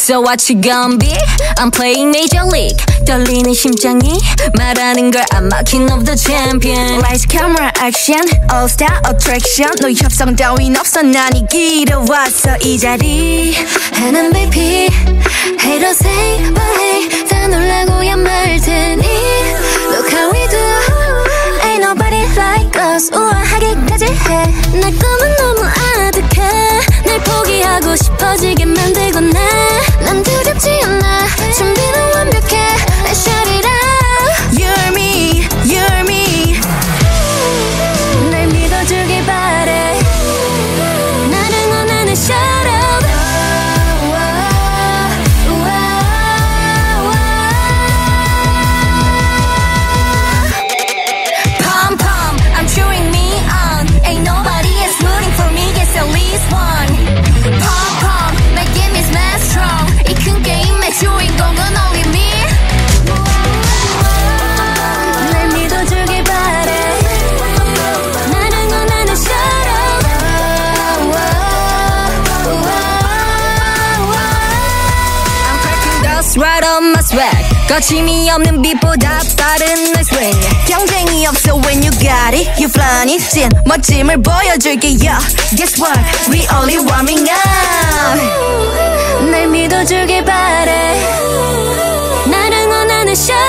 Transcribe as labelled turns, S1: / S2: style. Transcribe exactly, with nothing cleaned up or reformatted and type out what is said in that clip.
S1: So what you gonna be? I'm playing Major League. 떨리는 심장이 말하는 걸 I'm a king of the champion.
S2: Lights, camera, action, all star attraction. 너 협상 따윈 없어 난 이기러 왔어 이 자리.
S1: And 엠브이피 Haters say but hey 다 놀라고야 말 테니 Look how we do
S2: Ain't nobody like us 우아하게까지 해.
S1: 내 꿈은 너무 아득해 날 포기하고 싶어지게 만들고 나 난 두렵지 않아 준비는 완벽해 Let's shout it out
S2: You're me, you're me.
S1: 날 믿어주길 바래 나를 원하는 shout out Pom pom, I'm cheering me on Ain't nobody else rooting for me Yes, at least one Pom pom, 내 game is mad strong 이 큰 게임의 주인공은 only me 날 믿어주길 바래 나를 원하는 shout out I'm cracking dust right on my swag 거침이 없는 빛보다 빠른 내 swing
S2: 경쟁이 없어 when you got it. You flying it 찐 멋짐을 보여줄게 yeah. Guess what? We only warming up.
S1: 날 믿어주길 바래 나를 원하는 shout